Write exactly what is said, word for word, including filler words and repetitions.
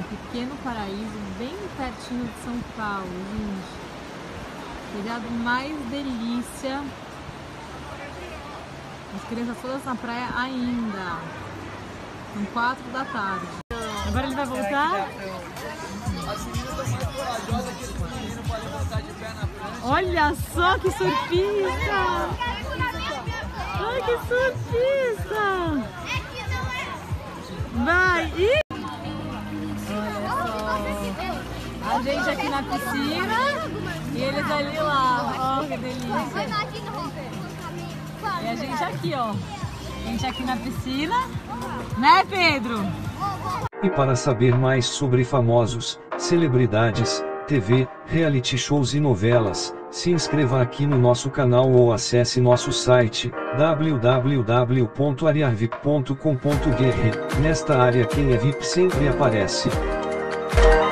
pequeno paraíso bem pertinho de São Paulo, gente. Feriado mais delícia. As crianças todas na praia ainda. São quatro da tarde. Agora ele vai voltar? As meninas estão mais corajosas que os meninos podem voltar de pé na prancha. Olha só que surpresa! Ai, que surpresa! Vai! Ih! Olha só! A gente aqui na piscina e eles ali lá. Ó, que delícia! E a gente aqui, ó. A gente aqui na piscina. Né, Pedro? E para saber mais sobre famosos, celebridades, T V, reality shows e novelas, se inscreva aqui no nosso canal ou acesse nosso site w w w ponto ariarvip ponto com ponto br. Nesta área quem é V I P sempre aparece.